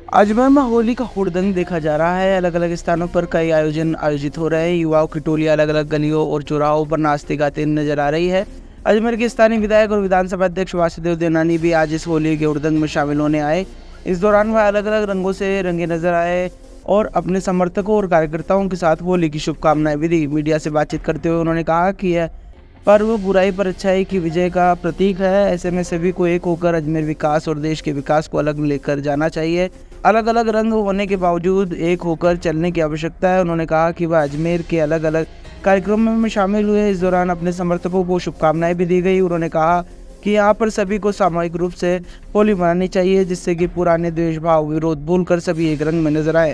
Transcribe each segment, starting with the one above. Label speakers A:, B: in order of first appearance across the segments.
A: अजमेर में होली का हुड़दंग देखा जा रहा है। अलग अलग स्थानों पर कई आयोजन आयोजित हो रहे हैं। युवाओं की टोलियां अलग अलग गलियों और चौराहों पर नाचते गाते नजर आ रही है। अजमेर के स्थानीय विधायक और विधानसभा अध्यक्ष वासुदेव देवनानी भी आज इस होली के हुड़दंग में शामिल होने आए। इस दौरान वह अलग अलग रंगों से रंगे नजर आए और अपने समर्थकों और कार्यकर्ताओं के साथ होली की शुभकामनाएं भी दी। मीडिया से बातचीत करते हुए उन्होंने कहा कि यह पर्व बुराई पर अच्छाई की विजय का प्रतीक है। ऐसे में सभी को एक होकर अजमेर विकास और देश के विकास को अलग लेकर जाना चाहिए। अलग अलग रंग होने के बावजूद एक होकर चलने की आवश्यकता है। उन्होंने कहा कि वह अजमेर के अलग अलग कार्यक्रमों में शामिल हुए। इस दौरान अपने समर्थकों को शुभकामनाएं भी दी गई। उन्होंने कहा कि यहाँ पर सभी को सामूहिक रूप से होली मनानी चाहिए, जिससे कि पुराने द्वेषभाव विरोध भूलकर सभी एक रंग में नजर आए।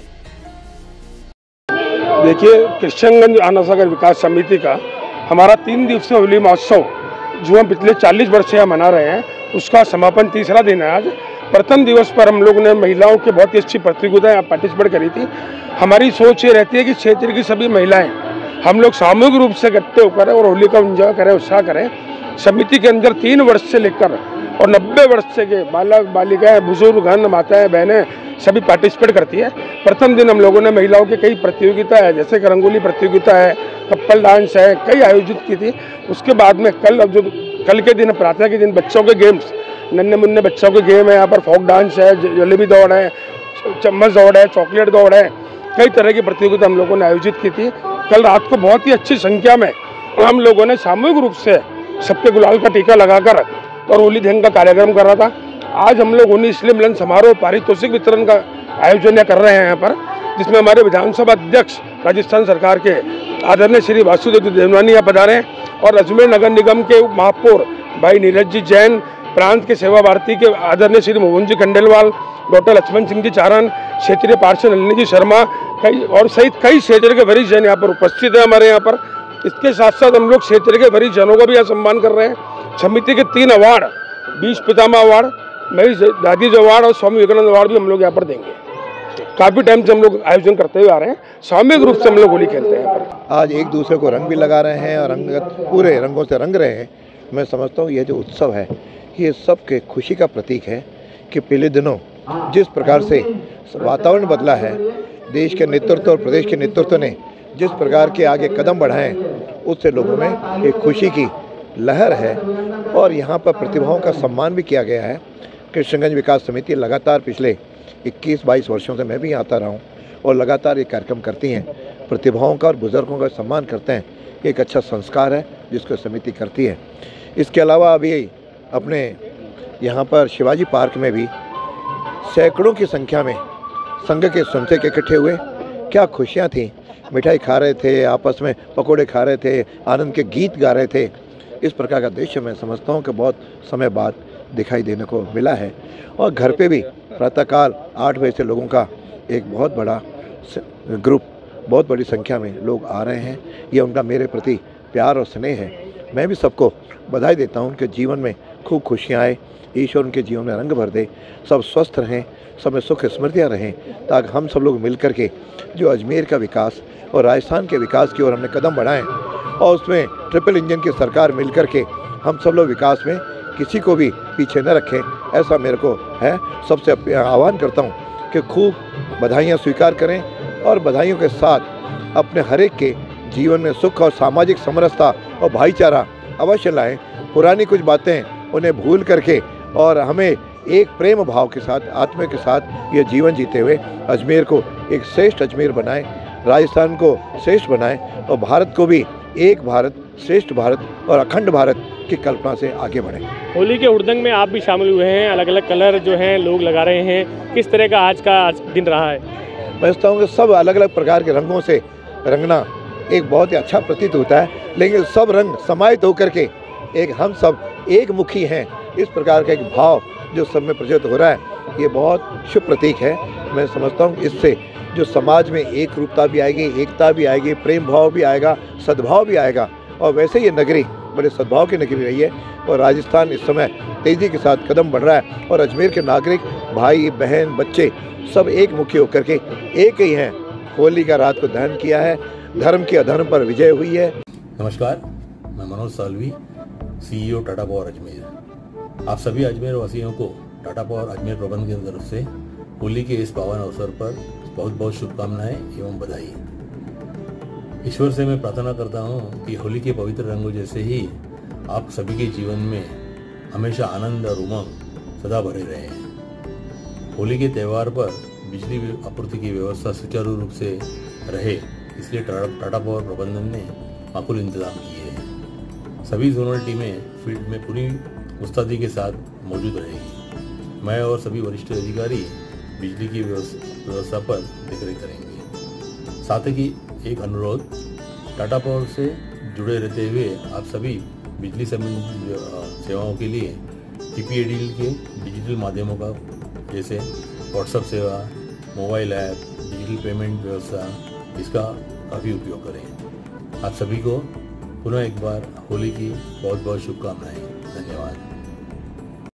B: देखिए, कृष्णगंज आनासागर विकास समिति का हमारा 3 दिवसीय होली महोत्सव जो हम पिछले 40 वर्ष से मना रहे हैं, उसका समापन तीसरा दिन है आज। प्रथम दिवस पर हम लोग ने महिलाओं की बहुत ही अच्छी प्रतियोगिताएं पार्टिसिपेट करी थी। हमारी सोच ये रहती है कि क्षेत्र की सभी महिलाएं हम लोग सामूहिक रूप से इकट्ठे होकर और होली का एंजॉय करें, उत्साह करें। समिति के अंदर 3 वर्ष से लेकर और 90 वर्ष से के बालक बालिकाएं, बुजुर्ग, माताएं, बहनें सभी पार्टिसिपेट करती है। प्रथम दिन हम लोगों ने महिलाओं की कई प्रतियोगिता है, जैसे कि रंगोली प्रतियोगिता है, कपल डांस है, कई आयोजित की थी। उसके बाद में कल के दिन, प्रातः के दिन बच्चों के गेम्स, नन्हे मुन्ने बच्चों के गेम है। यहाँ पर फोक डांस है, जलेबी दौड़ है, चम्मच दौड़ है, चॉकलेट दौड़ है, कई तरह की प्रतियोगिता हम लोगों ने आयोजित की थी। कल रात को बहुत ही अच्छी संख्या में हम लोगों ने सामूहिक रूप से सबके गुलाल का टीका लगाकर और होली दहन का कार्यक्रम कर रहा था। आज हम लोग 19 मिलन समारोह पारितोषिक वितरण का आयोजन कर रहे हैं यहाँ पर, जिसमें हमारे विधानसभा अध्यक्ष राजस्थान सरकार के आदरणीय श्री वासुदेव देवनानी यहाँ पधारे हैं और अजमेर नगर निगम के उप महापौर भाई नीरज जी जैन, प्रांत के सेवा भारती के आदरणीय श्री मोहन जी खंडेलवाल, डॉक्टर लक्ष्मण सिंह जी चारण, क्षेत्रीय पार्षद नलिनी जी शर्मा और सहित कई क्षेत्र के वरिष्ठ जन यहाँ पर उपस्थित है हमारे यहाँ पर। इसके साथ साथ हम लोग क्षेत्र के वरिष्ठ जनों का भी यहाँ सम्मान कर रहे हैं। समिति के 3 अवार्ड, 20 पितामह अवार्ड, मेरी दादी जो अवार्ड और स्वामी विवेकानंद अवार्ड भी हम लोग यहाँ पर देंगे। काफ़ी टाइम से हम लोग आयोजन करते हुए आ रहे हैं। सामूहिक रूप से हम लोग होली खेलते हैं यहाँ पर।
C: आज एक दूसरे को रंग भी लगा रहे हैं और पूरे रंगों से रंग रहे हैं। मैं समझता हूँ ये जो उत्सव है, ये सबके खुशी का प्रतीक है कि पिछले दिनों जिस प्रकार से वातावरण बदला है, देश के नेतृत्व और प्रदेश के नेतृत्व ने जिस प्रकार के आगे कदम बढ़ाए, उससे लोगों में एक खुशी की लहर है और यहाँ पर प्रतिभाओं का सम्मान भी किया गया है। कृष्णगंज विकास समिति लगातार पिछले 21-22 वर्षों से मैं भी आता रहा हूँ और लगातार ये कार्यक्रम करती हैं, प्रतिभाओं का और बुजुर्गों का सम्मान करते हैं। एक अच्छा संस्कार है जिसको समिति करती है। इसके अलावा अभी अपने यहाँ पर शिवाजी पार्क में भी सैकड़ों की संख्या में संघ के स्वयंसेवक इकट्ठे हुए। क्या खुशियाँ थी, मिठाई खा रहे थे, आपस में पकोड़े खा रहे थे, आनंद के गीत गा रहे थे। इस प्रकार का दृश्य मैं समझता हूँ कि बहुत समय बाद दिखाई देने को मिला है। और घर पे भी प्रातःकाल 8 बजे से लोगों का एक बहुत बड़ा ग्रुप, बहुत बड़ी संख्या में लोग आ रहे हैं। ये उनका मेरे प्रति प्यार और स्नेह है। मैं भी सबको बधाई देता हूँ उनके जीवन में खूब खुशियाँ आए, ईश्वर उनके जीवन में रंग भर दे, सब स्वस्थ रहें, सब में सुख स्मृतियाँ रहें, ताकि हम सब लोग मिल कर के जो अजमेर का विकास और राजस्थान के विकास की ओर हमने कदम बढ़ाएं और उसमें ट्रिपल इंजन की सरकार मिल कर के हम सब लोग विकास में किसी को भी पीछे न रखें, ऐसा मेरे को है। सबसे आह्वान करता हूँ कि खूब बधाइयाँ स्वीकार करें और बधाइयों के साथ अपने हर एक के जीवन में सुख और सामाजिक समरसता और भाईचारा अवश्य लाएं। पुरानी कुछ बातें उन्हें भूल करके और हमें एक प्रेम भाव के साथ, आत्मा के साथ ये जीवन जीते हुए अजमेर को एक श्रेष्ठ अजमेर बनाएं, राजस्थान को श्रेष्ठ बनाएं और भारत को भी एक भारत, श्रेष्ठ भारत और अखंड भारत की कल्पना से आगे बढ़ें।
D: होली के हुड़दंग में आप भी शामिल हुए हैं, अलग अलग कलर जो हैं लोग लगा रहे हैं, किस तरह का आज का दिन रहा है?
C: मैं समझता हूँ कि सब अलग अलग प्रकार के रंगों से रंगना एक बहुत ही अच्छा प्रतीत होता है, लेकिन सब रंग समाहित होकर के एक हम सब एक मुखी हैं, इस प्रकार का एक भाव जो सब में प्रज्वलित हो रहा है, ये बहुत शुभ प्रतीक है। मैं समझता हूँ इससे जो समाज में एक रूपता भी आएगी, एकता भी आएगी, प्रेम भाव भी आएगा, सद्भाव भी आएगा। और वैसे ये नगरी बड़े सद्भाव की नगरी रही है और राजस्थान इस समय तेज़ी के साथ कदम बढ़ रहा है और अजमेर के नागरिक, भाई बहन, बच्चे सब एक मुखी होकर के एक ही हैं। होली का रात को दहन किया है, धर्म की अधर्म पर विजय हुई है।
E: नमस्कार, मैं मनोज सालवी, CEO टाटा पावर अजमेर। आप सभी अजमेर वासियों को टाटा पावर अजमेर प्रबंध की तरफ से होली के इस पावन अवसर पर बहुत बहुत शुभकामनाएं एवं बधाई। ईश्वर से मैं प्रार्थना करता हूँ कि होली के पवित्र रंगों जैसे ही आप सभी के जीवन में हमेशा आनंद और उमंग सदा भरे रहे। होली के त्यौहार पर बिजली आपूर्ति की व्यवस्था सुचारू रूप से रहे, इसलिए टाटा पावर प्रबंधन ने माकूल इंतजाम किए हैं। सभी जोनल टीमें फील्ड में पूरी मुस्तैदी के साथ मौजूद रहेगी। मैं और सभी वरिष्ठ अधिकारी बिजली की व्यवस्था पर देखरेख करेंगे। साथ ही एक अनुरोध, टाटा पावर से जुड़े रहते हुए आप सभी बिजली संबंधी सेवाओं के लिए TPADL के डिजिटल माध्यमों का जैसे व्हाट्सएप सेवा, मोबाइल ऐप, डिजिटल पेमेंट व्यवस्था, इसका काफ़ी उपयोग करें। आप सभी को पुनः एक बार होली की बहुत बहुत शुभकामनाएं।